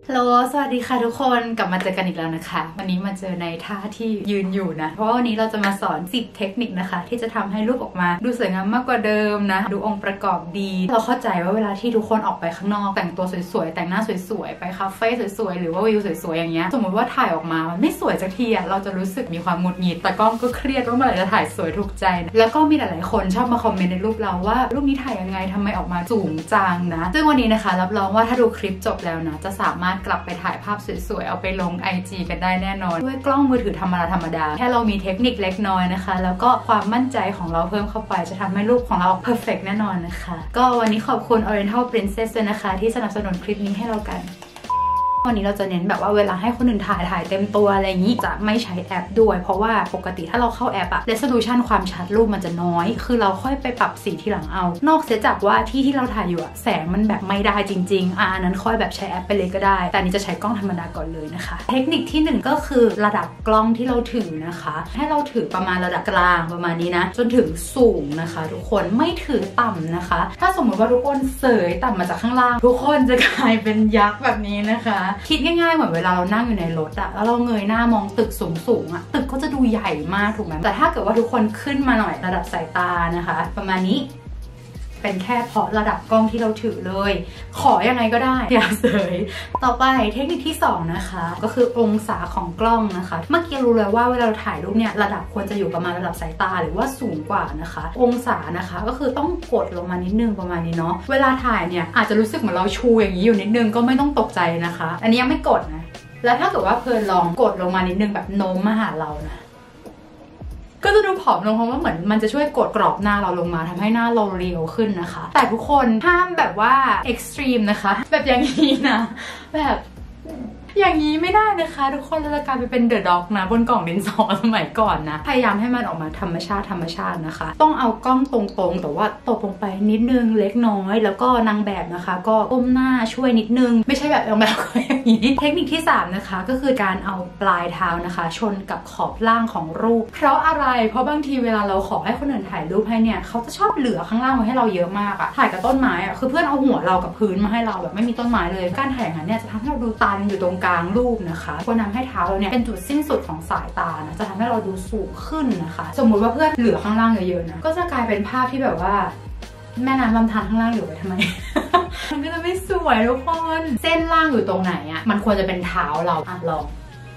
ฮัลโหลสวัสดีค่ะทุกคนกลับมาเจอกันอีกแล้วนะคะวันนี้มาเจอในท่าที่ยืนอยู่นะเพราะว่าวันนี้เราจะมาสอน10เทคนิคนะคะที่จะทำให้รูปออกมาดูสวยงามมากกว่าเดิมนะดูองค์ประกอบดีเราเข้าใจว่าเวลาที่ทุกคนออกไปข้างนอกแต่งตัวสวยๆแต่งหน้าสวยๆไปคาเฟ่สวยๆหรือว่าวิวสวยๆอย่างเงี้ยสมมติว่าถ่ายออกมามันไม่สวยสักทีเราจะรู้สึกมีความหงุดหงิดแต่กล้องก็เครียดว่าเมื่อไหร่จะถ่ายสวยถูกใจนะแล้วก็มีหลายๆคนชอบมาคอมเมนต์ในรูปเราว่ารูปนี้ถ่ายยังไงทำไมออกมาสูงจังนะซึ่งวันนี้นะคะรับรองว่าถ้าดูคลิปจบแล้วนะจะสามารถกลับไปถ่ายภาพสวยๆเอาไปลง IG กันได้แน่นอนด้วยกล้องมือถือธรรมดาแค่เรามีเทคนิคเล็กน้อยนะคะแล้วก็ความมั่นใจของเราเพิ่มเข้าไปจะทำให้รูปของเราเพอร์เฟกต์แน่นอนนะคะก็วันนี้ขอบคุณ Oriental Princess ด้วยนะคะที่สนับสนุนคลิปนี้ให้เรากันวันนี้เราจะเน้นแบบว่าเวลาให้คนอื่นถ่ายเต็มตัวอะไรอย่างนี้จะไม่ใช้แอปด้วยเพราะว่าปกติถ้าเราเข้าแอปอะ resolution ความชัดรูปมันจะน้อยคือเราค่อยไปปรับสีทีหลังเอานอกเสียจากว่าที่เราถ่ายอยู่อะแสงมันแบบไม่ได้จริงๆอันนั้นค่อยแบบใช้แอปไปเลยก็ได้แต่นี้จะใช้กล้องธรรมดาก่อนเลยนะคะเทคนิคที่1ก็คือระดับกล้องที่เราถือนะคะให้เราถือประมาณระดับกลางประมาณนี้นะจนถึงสูงนะคะทุกคนไม่ถือต่ำนะคะถ้าสมมติว่าทุกคนเสยต่ำมาจากข้างล่างทุกคนจะกลายเป็นยักษ์แบบนี้นะคะคิดง่ายๆเหมือนเวลาเรานั่งอยู่ในรถอะแล้วเราเงยหน้ามองตึกสูงอะตึกก็จะดูใหญ่มากถูกไหมแต่ถ้าเกิดว่าทุกคนขึ้นมาหน่อยระดับสายตานะคะประมาณนี้เป็นแค่เพราะระดับกล้องที่เราถือเลยขอยังไงก็ได้อย่าเสยต่อไปเทคนิคที่2นะคะก็คือองศาของกล้องนะคะเมื่อกี้รู้เลยว่าเวลาเราถ่ายรูปเนี่ยระดับควรจะอยู่ประมาณระดับสายตาหรือว่าสูงกว่านะคะองศานะคะก็คือต้องกดลงมานิดนึงประมาณนี้เนาะเวลาถ่ายเนี่ยอาจจะรู้สึกเหมือนเราชูอย่างนี้อยู่นิดนึงก็ไม่ต้องตกใจนะคะอันนี้ยังไม่กดนะแล้วถ้าเกิดว่าเพลินลองกดลงมานิดนึงแบบโน้มมาหาเรานะก็จะดูผอมลงเพราะว่าเหมือนมันจะช่วยกดกรอบหน้าเราลงมาทำให้หน้าเราเรียวขึ้นนะคะแต่ทุกคนห้ามแบบว่าเอ็กซ์ตรีมนะคะแบบอย่างนี้นะแบบอย่างนี้ไม่ได้นะคะทุกคนเราจะกลายไปเป็นเดอะด็อกนะบนกล่องดินสอสมัยก่อนนะพยายามให้มันออกมาธรรมชาตินะคะต้องเอากล้องตรงๆแต่ว่าตกลงไปนิดนึงเล็กน้อยแล้วก็นางแบบนะคะก็ก้มหน้าช่วยนิดนึงไม่ใช่แบบนางแบบอย่างนี้เทคนิคที่3นะคะก็คือการเอาปลายเท้านะคะชนกับขอบล่างของรูปเพราะอะไรเพราะบางทีเวลาเราขอให้คนอื่นถ่ายรูปให้เนี่ยเขาจะชอบเหลือข้างล่างไว้ให้เราเยอะมากอะถ่ายกับต้นไม้อะคือเพื่อนเอาหัวเรากับพื้นมาให้เราแบบไม่มีต้นไม้เลยการถ่ายอย่างนั้นเนี่ยจะทำให้เราดูตันอยู่ตรงกลางรูปนะคะควรทำให้เท้าเราเนี่ยเป็นจุดสิ้นสุดของสายตานะจะทำให้เราดูสูงขึ้นนะคะสมมุติว่าเพื่อนเหลือข้างล่างเยอะๆนะก็จะกลายเป็นภาพที่แบบว่าแม่น้ำลำธารข้างล่างเหลือไว้ทำไม มันก็จะไม่สวยทุกคนเส้นล่างอยู่ตรงไหนอะมันควรจะเป็นเท้าเราลอง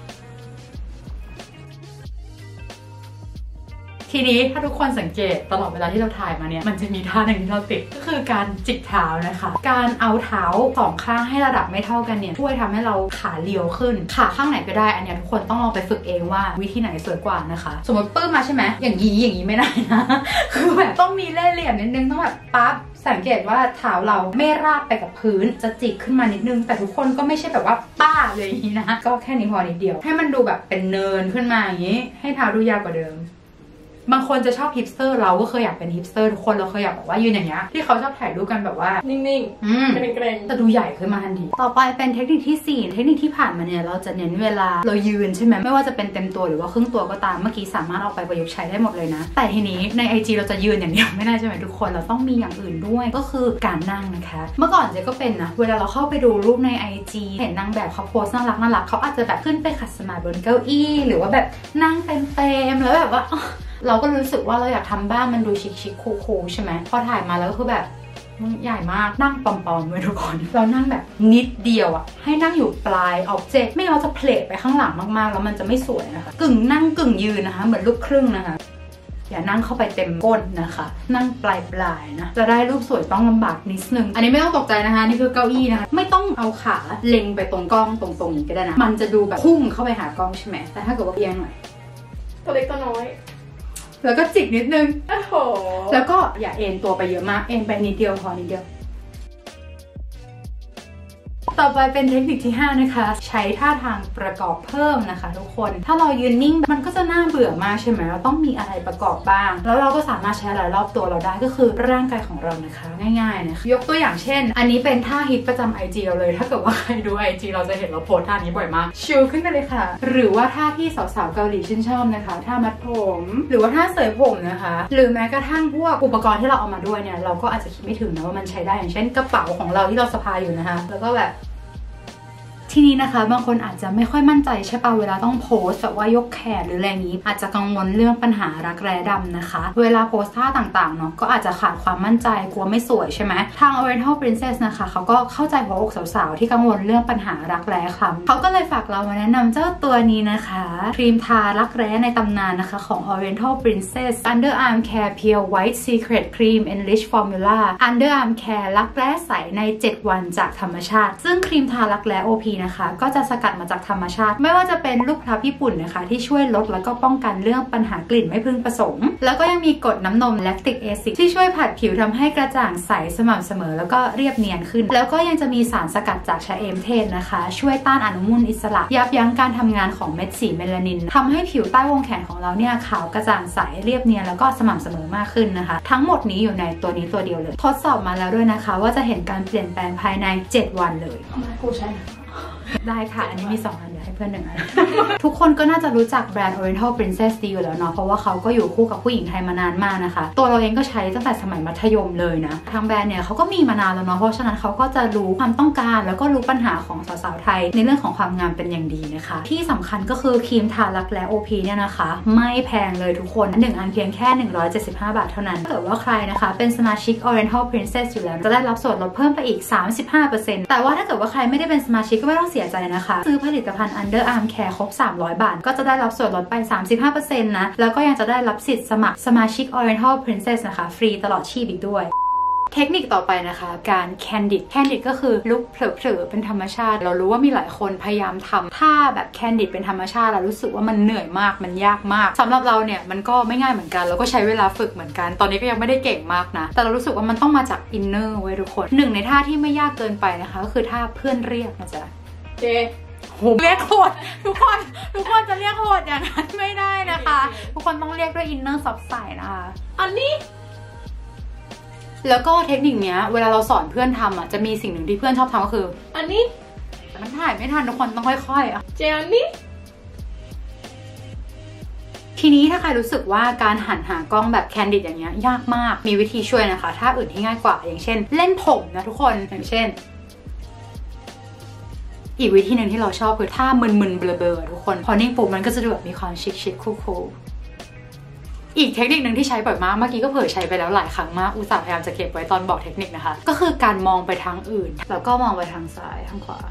ทีนี้ถ้าทุกคนสังเกตตลอดเวลาที่เราถ่ายมาเนี่ยมันจะมีท่าหนึ่งที่เราติดก็คือการจิกเท้านะคะการเอาเท้าสองข้างให้ระดับไม่เท่ากันเนี่ยช่วยทำให้เราขาเรียวขึ้นขาข้างไหนก็ได้อันนี้ทุกคนต้องลองไปฝึกเองว่าวิธีไหนสวยกว่านะคะสมมติปื้มมาใช่ไหมอย่างนี้ไม่ได้นะคือแบบต้องมีเล่ห์เหลี่ยมนิดนึงต้องแบบปั๊บสังเกตว่าเท้าเราไม่ราบไปกับพื้นจะจิกขึ้นมานิดนึงแต่ทุกคนก็ไม่ใช่แบบว่าป้าเลยอย่างนี้นะก็แค่นี้พอนิดเดียวให้มันดูแบบเป็นเนินขึ้นมาอย่างนี้ให้เท้าดูยาวกว่าเดิมบางคนจะชอบฮิปสเตอร์เราก็เคยอยากเป็นฮิปสเตอร์ทุกคนเราเคยอยากบอกว่ายืนอย่างเงี้ยที่เขาชอบถ่ายรูปกันแบบว่านิ่งๆเกรงๆจะดูใหญ่ขึ้นมาทันทีต่อไปเป็นเทคนิคที่4เทคนิคที่ผ่านมาเนี่ยเราจะเน้นเวลาเรายืนใช่ไหมไม่ว่าจะเป็นเต็มตัวหรือว่าครึ่งตัวก็ตามเมื่อกี้สามารถเอาไปประยุกต์ใช้ได้หมดเลยนะแต่ทีนี้ใน IG เราจะยืนอย่างเดียวไม่ได้ใช่ไหมทุกคนเราต้องมีอย่างอื่นด้วยก็คือการนั่งนะคะเมื่อก่อนเจ๊ก็เป็นนะเวลาเราเข้าไปดูรูปใน IG เห็นนางแบบเขาโพสน่ารักเขาอาจจะแบบขึ้นไปขัดสมาธิบนเก้าอี้หรือว่าแบบนั่งเต็มแล้วแบบว่าเราก็รู้สึกว่าเราอยากทำบ้านมันดูชิคๆคูลๆใช่ไหมพอถ่ายมาแล้วก็คือแบบใหญ่มากนั่งปอมๆเลยทุกคนเรานั่งแบบนิดเดียวอะให้นั่งอยู่ปลายออบเจกต์ไม่งั้นเราจะเพลทไปข้างหลังมากๆแล้วมันจะไม่สวยนะคะกึ่งนั่งกึ่งยืนนะคะเหมือนลูกครึ่งนะคะอย่านั่งเข้าไปเต็มก้นนะคะนั่งปลายๆนะจะได้รูปสวยต้องลำบากนิดนึงอันนี้ไม่ต้องตกใจนะคะนี่คือเก้าอี้นะคะไม่ต้องเอาขาเล็งไปตรงกล้องตรงๆนี้ก็ได้นะมันจะดูแบบพุ่งเข้าไปหากล้องใช่ไหมแต่ถ้าเกิดว่าเอียงหน่อยตัวเล็กตัวน้อยแล้วก็จิกนิดนึงโอ้โหแล้วก็อย่าเอ็นตัวไปเยอะมากเอ็นไปนิดเดียวพอนิดเดียวต่อไปเป็นเทคนิคที่5นะคะใช้ท่าทางประกอบเพิ่มนะคะทุกคนถ้าเรายืนนิ่งมันก็จะน่าเบื่อมากใช่ไหมเราต้องมีอะไรประกอบบ้างแล้วเราก็สามารถใช้อะไรรอบตัวเราได้ก็คือร่างกายของเรานะคะง่ายๆนะคะยกตัวอย่างเช่นอันนี้เป็นท่าฮิตประจำ IG เราเลยถ้าเกิดว่าใครดู IG เราจะเห็นเราโพสท่านี้บ่อยมากชิลขึ้นไปเลยค่ะหรือว่าท่าที่สาวๆเกาหลีชื่นชอบนะคะท่ามัดผมหรือว่าท่าเสยผมนะคะหรือแม้กระทั่งพวกอุปกรณ์ที่เราเอามาด้วยเนี่ยเราก็อาจจะคิดไม่ถึงนะว่ามันใช้ได้อย่างเช่นกระเป๋าของเราที่เราสะพายอยู่นะคะแล้วก็แบบทีนี้นะคะบางคนอาจจะไม่ค่อยมั่นใจใช่ป่ะเวลาต้องโพสแบบว่ายกแขนหรืออะไรนี้อาจจะกังวลเรื่องปัญหารักแร้ดำนะคะเวลาโพสท่าต่างๆเนาะก็อาจจะขาดความมั่นใจกลัวไม่สวยใช่ไหมทาง Oriental Princess นะคะเขาก็เข้าใจหัวอกสาวๆที่กังวลเรื่องปัญหารักแร้คล้ำเขาก็เลยฝากเรามาแนะนำเจ้าตัวนี้นะคะครีมทารักแร้ในตำนานนะคะของ Oriental Princess Underarm Care Pure White Secret Cream Enriched Formula Underarm Care รักแร้ใสใน7วันจากธรรมชาติซึ่งครีมทารักแร้ OP นะคะก็จะสกัดมาจากธรรมชาติไม่ว่าจะเป็นลูกพลับญี่ปุ่นนะคะที่ช่วยลดแล้วก็ป้องกันเรื่องปัญหากลิ่นไม่พึงประสงค์แล้วก็ยังมีกรดน้ำนม Lactic Acid ที่ช่วยผัดผิวทำให้กระจ่างใสสม่ำเสมอแล้วก็เรียบเนียนขึ้นแล้วก็ยังจะมีสารสกัดจากชะเอมเทศนะคะช่วยต้านอนุมูลอิสระยับยั้งการทำงานของเม็ดสีเมลานินทำให้ผิวใต้วงแขนของเราเนี่ยขาวกระจ่างใสเรียบเนียนแล้วก็สม่ำเสมอมากขึ้นนะคะทั้งหมดนี้อยู่ในตัวนี้ตัวเดียวเลยทดสอบมาแล้วด้วยนะคะว่าจะเห็นการเปลี่ยนแปลงภายใน7วันเลยกูใช่ได้ค่ะอันนี้มี2อันเดี๋ยวให้เพื่อน1อัน ทุกคนก็น่าจะรู้จักแบรนด์ Oriental Princess ดีอยู่แล้วเนาะเพราะว่าเขาก็อยู่คู่กับผู้หญิงไทยมานานมากนะคะตัวเราเองก็ใช้ตั้งแต่สมัยมัธยมเลยนะทางแบรนด์เนี่ยเขาก็มีมานานแล้วเนาะเพราะฉะนั้นเขาก็จะรู้ความต้องการแล้วก็รู้ปัญหาของสาวๆไทยในเรื่องของความงามเป็นอย่างดีนะคะที่สำคัญก็คือครีมทารักแร้ OP เนี่ยนะคะไม่แพงเลยทุกคน1อันเพียงแค่175 บาทเท่านั้นถ้าเกิดว่าใครนะคะเป็นสมาชิก Oriental Princess อยู่แล้วจะได้รับส่วนลดเพิ่มไปอีก 35% แต่ว่าถ้าเกิดว่าใครไม่ได้เป็นสมาชิกก็ไม่ต้องเสียใจนะคะซื้อผลิตภัณฑ์ Underarm Care ครบ300 บาทก็จะได้รับส่วนลดไป 35% นะแล้วก็ยังจะได้รับสิทธิ์สมัครสมาชิก Oriental Princess นะคะฟรีตลอดชีพอีกด้วยเทคนิคต่อไปนะคะการ Candid ก็คือลุคเผลอๆเป็นธรรมชาติเรารู้ว่ามีหลายคนพยายามทำท่าแบบ Candid เป็นธรรมชาติแล้วรู้สึกว่ามันเหนื่อยมากมันยากมากสำหรับเราเนี่ยมันก็ไม่ง่ายเหมือนกันแล้วก็ใช้เวลาฝึกเหมือนกันตอนนี้ก็ยังไม่ได้เก่งมากนะแต่เรารู้สึกว่ามันต้องมาจากอินเนอร์ไว้ทุกคนหนึ่งในท่าที่ไม่ยากเกินไปนะคะก็คือท่าเพื่อนเรียกนะจ๊ะเจเรียกโหดทุกคนจะเรียกโหดอย่างนั้นไม่ได้นะคะทุกคนต้องเรียกด้วยอินเนอร์ซอฟต์ใสนะคะอันนี้แล้วก็เทคนิคเนี้ยเวลาเราสอนเพื่อนทำอ่ะจะมีสิ่งหนึ่งที่เพื่อนชอบทำก็คืออันนี้แต่มันถ่ายไม่ทันทุกคนต้องค่อยๆอ่ะเจอันนี้ทีนี้ถ้าใครรู้สึกว่าการหันหากล้องแบบแคนดิดอย่างเงี้ยยากมากมีวิธีช่วยนะคะถ้าอื่นที่ง่ายกว่าอย่างเช่นเล่นผมนะทุกคนอย่างเช่นอีกวิธีหนึ่งที่เราชอบคือท่ามึนๆเบลอๆทุกคนพอนิ่งปุ๊บมันก็จะดูแบบมีความชิคๆคูลๆอีกเทคนิคหนึ่งที่ใช้บ่อยมากเมื่อกี้ก็เผยใช้ไปแล้วหลายครั้งมากอุตส่าห์พยายามจะเก็บไว้ตอนบอกเทคนิคนะคะก็คือการมองไปทางอื่นแล้วก็มองไปทางซ้ายทางขวา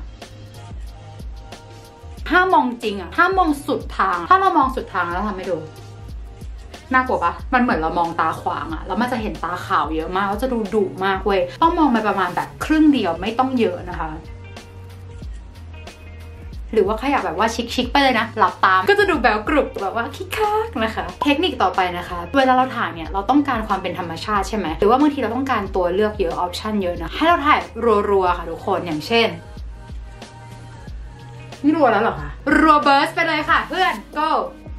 ถ้ามองจริงอะถ้ามองสุดทางถ้าเรามองสุดทางแล้วทำให้ดูน่ากลัวปะมันเหมือนเรามองตาขวางอะแล้วมันจะเห็นตาขาวเยอะมากแล้วจะดูดุมากเว้ยต้องมองไปประมาณแบบครึ่งเดียวไม่ต้องเยอะนะคะหรือว่าใครอยากแบบว่าชิคๆไปเลยนะหลับตามก็จะดูแบบกรุบแบบว่าคิกคักนะคะเทคนิคต่อไปนะคะเวลาเราถ่ายเนี่ยเราต้องการความเป็นธรรมชาติใช่ไหมหรือว่าบางทีเราต้องการตัวเลือกเยอะออปชันเยอะนะให้เราถ่ายรัวๆค่ะทุกคนอย่างเช่นนี่รัวแล้วเหรอคะรัวเบิร์สไปเลยค่ะเพื่อน go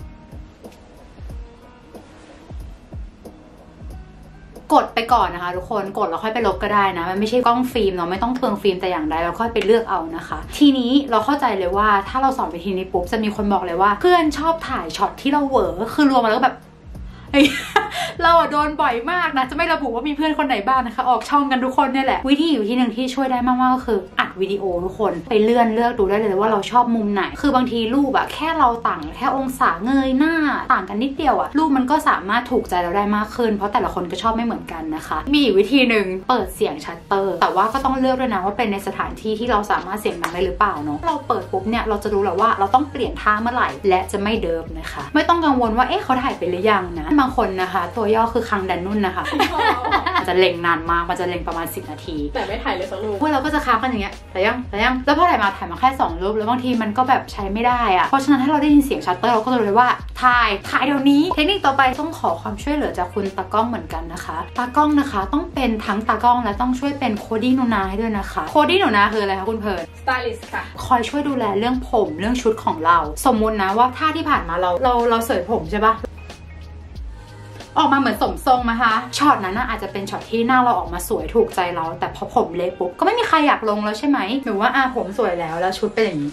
กดไปก่อนนะคะทุกคนกดแล้วค่อยไปลบก็ได้นะมันไม่ใช่กล้องฟิล์มเนาะไม่ต้องเปลืองฟิล์มแต่อย่างใดเราค่อยไปเลือกเอานะคะทีนี้เราเข้าใจเลยว่าถ้าเราสอนไปทีนี้ปุ๊บจะมีคนบอกเลยว่าเพื่อนชอบถ่ายช็อตที่เราเหวอคือรวมมาแล้วแบบเราโดนบ่อยมากนะจะไม่ระบุว่ามีเพื่อนคนไหนบ้างนะคะออกช่องกันทุกคนเนี่ยแหละวิธีอยู่ที่หนึ่งที่ช่วยได้มากๆก็คืออัดวิดีโอทุกคนไปเลือกดูได้เลยว่าเราชอบมุมไหนคือบางทีรูปอะแค่เราต่างแค่องศาเงยหน้าต่างกันนิดเดียวอะรูปมันก็สามารถถูกใจเราได้มากขึ้นเพราะแต่ละคนก็ชอบไม่เหมือนกันนะคะมีอีกวิธีหนึ่งเปิดเสียงชัตเตอร์แต่ว่าก็ต้องเลือกด้วยนะว่าเป็นในสถานที่ที่เราสามารถเสียงดังได้หรือเปล่าเนาะเราเปิดปุ๊บเนี่ยเราจะรู้แล้วว่าเราต้องเปลี่ยนท่าเมื่อไหร่และจะไม่เดิมนะคะไม่ต้องกังวลว่าเอ๊ะเขาถ่ายไปหรือยังนะบางคนนะคะตัวย่อคือคังดันนุ่นนะคะมันจะเล็งนานมากมันจะเล็งประมาณ10 นาทีแต่ไม่ถ่ายเลยสักรูปพวกเราก็จะค้างกันอย่างเงี้ยแต่ยังแล้วพอถ่ายมาแค่2 รูปแล้วบางทีมันก็แบบใช้ไม่ได้อะเพราะฉะนั้นถ้าเราได้ยินเสียงชัตเตอร์เราก็จะรู้เลยว่าถ่ายเดี๋ยวนี้เทคนิคต่อไปต้องขอความช่วยเหลือจากคุณตากล้องเหมือนกันนะคะตากล้องนะคะต้องเป็นทั้งตากล้องและต้องช่วยเป็นโคดี้หนูนาให้ด้วยนะคะโคดี้หนูนาคืออะไรคะคุณเพิร์นสไตลิสต์ค่ะคอยช่วยดูแลเรื่องผมเรื่องชุดของเราสมมุตินะว่าท่าที่ผ่านมาเราเสยผมใช่ปะออกมาเหมือนสมทรงนะคะช็อตนั้นอาจจะเป็นช็อตที่หน้าเราออกมาสวยถูกใจเราแต่พอผมเละปุ๊บก็ไม่มีใครอยากลงแล้วใช่ไหมหรือว่าผมสวยแล้วชุดเป็นอย่างนี้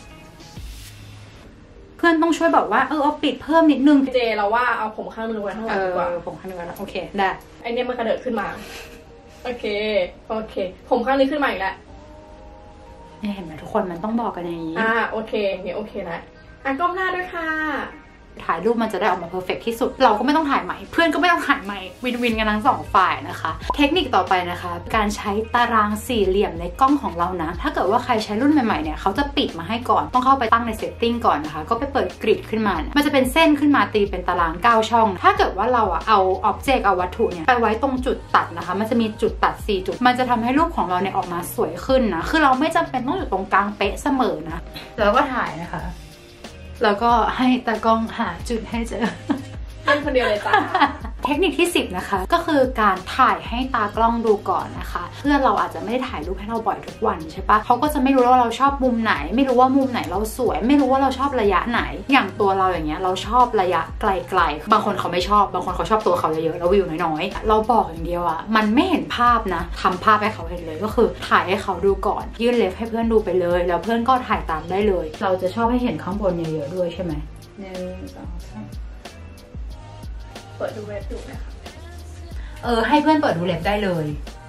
เพื่อนต้องช่วยบอกว่าเอาปิดเพิ่มนิดนึงเจเราว่าเอาผมข้างนึงไว้ข้างหลังดีกว่าผมข้างนึงไว้โอเคได้ไอเนี้ยมันกระเดิดขึ้นมาโอเคผมข้างนี้ขึ้นมาอีกแล้วเนี่ยเห็นไหมทุกคนมันต้องบอกกันอย่างนี้โอเคนี่โอเคนะก้มหน้าด้วยค่ะถ่ายรูปมันจะได้ออกมาเพอร์เฟกที่สุดเราก็ไม่ต้องถ่ายใหม่เพื่อนก็ไม่ต้องถ่ายใหม่วินกันทั้ง2ฝ่ายนะคะเทคนิคต่อไปนะคะการใช้ตารางสี่เหลี่ยมในกล้องของเรานะถ้าเกิดว่าใครใช้รุ่นใหม่ๆเนี่ยเขาจะปิดมาให้ก่อนต้องเข้าไปตั้งในเซตติ้งก่อนนะคะก็ไปเปิดกริดขึ้นมามันจะเป็นเส้นขึ้นมาตีเป็นตาราง9ช่องถ้าเกิดว่าเราเอาอ็อบเจกต์เอาวัตถุเนี่ยไปไว้ตรงจุดตัดนะคะมันจะมีจุดตัด4จุดมันจะทำให้รูปของเราเนี่ยออกมาสวยขึ้นนะคือเราไม่จำเป็นต้องอยู่ตรงกลางเป๊ะเสมอนะแล้วก็ถ่ายนะคะแล้วก็ให้ตากล้องหาจุดให้เจอเป็นคนเดียวเลยจ้าเทคนิคที่10นะคะก็คือการถ่ายให้ตากล้องดูก่อนนะคะเพื่อนเราอาจจะไม่ได้ถ่ายรูปให้เราบ่อยทุกวันใช่ปะเขาก็จะไม่รู้ว่าเราชอบมุมไหนไม่รู้ว่ามุมไหนเราสวยไม่รู้ว่าเราชอบระยะไหนอย่างตัวเราอย่างเงี้ยเราชอบระยะไกลๆบางคนเขาไม่ชอบบางคนเขาชอบตัวเขาเยอะๆแล้ววิวน้อยๆเราบอกอย่างเดียวอะมันไม่เห็นภาพนะทำภาพให้เขาเห็นเลยก็คือถ่ายให้เขาดูก่อนยื่นเล็บให้เพื่อนดูไปเลยแล้วเพื่อนก็ถ่ายตามได้เลยเราจะชอบให้เห็นข้างบนเยอะๆด้วยใช่ไหม1 2 3 เปิดดูเว็บดูไหมคะให้เพื่อนเปิดดูเล็บได้เลย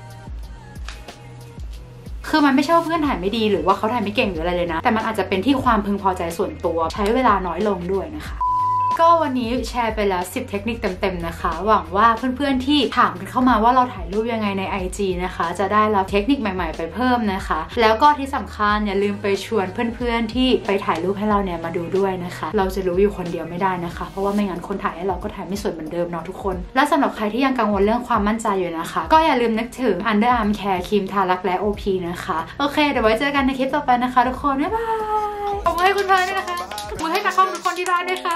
คือมันไม่ใช่ว่าเพื่อนถ่ายไม่ดีหรือว่าเขาถ่ายไม่เก่งหรืออะไรเลยนะแต่มันอาจจะเป็นที่ความพึงพอใจส่วนตัวใช้เวลาน้อยลงด้วยนะคะก็วันนี้แชร์ไปแล้ว10เทคนิคเต็มๆนะคะหวังว่าเพื่อนๆที่ถามกันเข้ามาว่าเราถ่ายรูปยังไงใน IG นะคะจะได้รับเทคนิคใหม่ๆไปเพิ่มนะคะแล้วก็ที่สำคัญอย่าลืมไปชวนเพื่อนๆที่ไปถ่ายรูปให้เราเนี่ยมาดูด้วยนะคะเราจะรู้อยู่คนเดียวไม่ได้นะคะเพราะว่าไม่งั้นคนถ่ายให้เราก็ถ่ายไม่สวยเหมือนเดิมเนาะทุกคนและสำหรับใครที่ยังกังวลเรื่องความมั่นใจอยู่นะคะก็อย่าลืมนึกถึง Under Arm Care ครีมทารักและ OP นะคะโอเคเดี๋ยวไว้เจอกันในคลิปต่อไปนะคะทุกคนบ๊ายบายขอบคุณให้คุณพายด้วยนะคะขอบคุณให้ตากล้องทุกคนที่บ้านด้วยค่ะ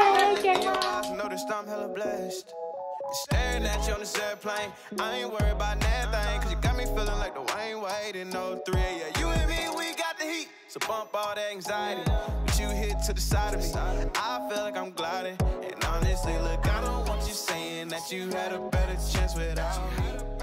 Staring at you on this airplane, I ain't worried about nothing, cause you got me feeling like the Wayne Wade in 03. Yeah, you and me, we got the heat, so bump all that anxiety. But you hit to the side of me, I feel like I'm gliding. And honestly, look, I don't want you saying that you had a better chance without me.